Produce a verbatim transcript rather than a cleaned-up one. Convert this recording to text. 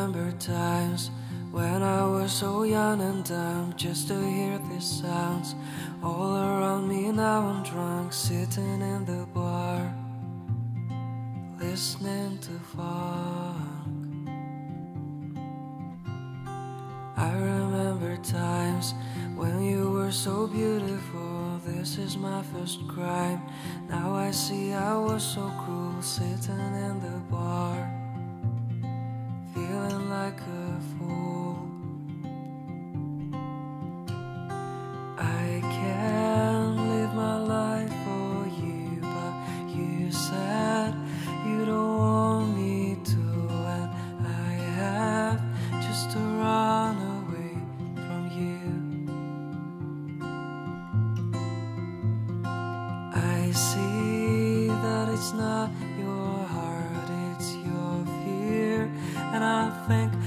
remember times when I was so young and dumb, just to hear these sounds all around me. Now I'm drunk, sitting in the bar, listening to funk. I remember times when you were so beautiful. This is my first crime. Now I see I was so cruel, sitting in the bar, feeling like a fool. I can't live my life for you, but you said you don't want me to, and I have just to run away from you. I see that it's not your heart, it's your fear, and I think